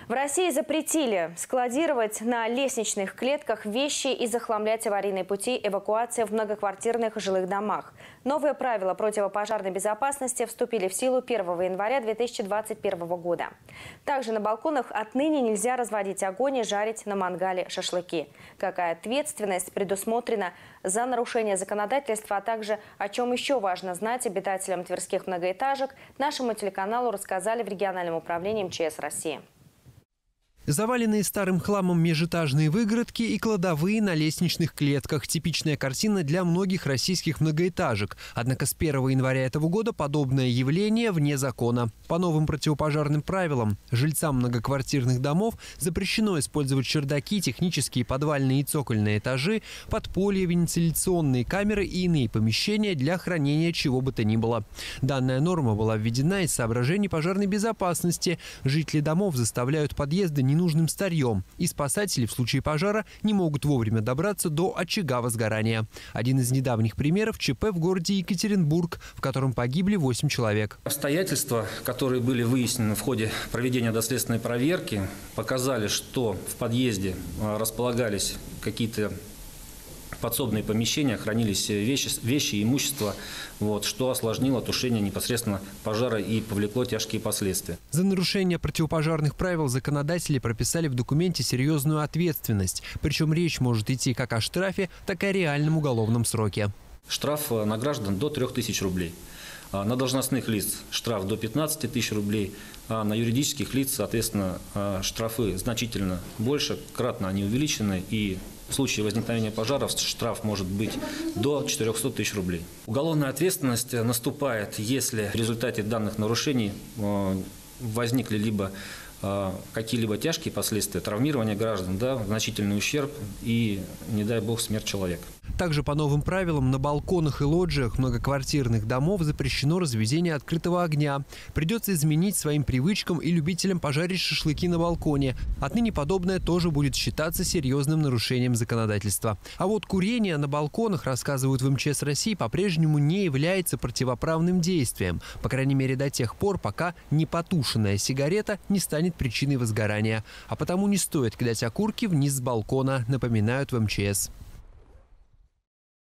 В России запретили складировать на лестничных клетках вещи и захламлять аварийные пути эвакуации в многоквартирных жилых домах. Новые правила противопожарной безопасности вступили в силу 1 января 2021 года. Также на балконах отныне нельзя разводить огонь и жарить на мангале шашлыки. Какая ответственность предусмотрена за нарушение законодательства, а также о чем еще важно знать обитателям тверских многоэтажек, нашему телеканалу рассказали в региональном управлении МЧС России. Заваленные старым хламом межэтажные выгородки и кладовые на лестничных клетках – типичная картина для многих российских многоэтажек. Однако с 1 января этого года подобное явление вне закона. По новым противопожарным правилам жильцам многоквартирных домов запрещено использовать чердаки, технические подвальные и цокольные этажи, подполья, вентиляционные камеры и иные помещения для хранения чего бы то ни было. Данная норма была введена из соображений пожарной безопасности. Жители домов заставляют подъезды ненужным старьем, и спасатели в случае пожара не могут вовремя добраться до очага возгорания. Один из недавних примеров – ЧП в городе Екатеринбург, в котором погибли 8 человек. Обстоятельства, которые были выяснены в ходе проведения доследственной проверки, показали, что в подъезде располагались какие-то подсобные помещения, хранились вещи и имущество, что осложнило тушение непосредственно пожара и повлекло тяжкие последствия. За нарушение противопожарных правил законодатели прописали в документе серьезную ответственность. Причем речь может идти как о штрафе, так и о реальном уголовном сроке. Штраф на граждан до 3000 рублей. На должностных лиц штраф до 15 тысяч рублей, а на юридических лиц, соответственно, штрафы значительно больше, кратно они увеличены, и в случае возникновения пожаров штраф может быть до 400 тысяч рублей. Уголовная ответственность наступает, если в результате данных нарушений возникли либо какие-либо тяжкие последствия, травмирование граждан, значительный ущерб и, не дай бог, смерть человека. Также по новым правилам на балконах и лоджиях многоквартирных домов запрещено разведение открытого огня. Придется изменить своим привычкам и любителям пожарить шашлыки на балконе. Отныне подобное тоже будет считаться серьезным нарушением законодательства. А вот курение на балконах, рассказывают в МЧС России, по-прежнему не является противоправным действием. По крайней мере до тех пор, пока непотушенная сигарета не станет причиной возгорания. А потому не стоит кидать окурки вниз с балкона, напоминают в МЧС.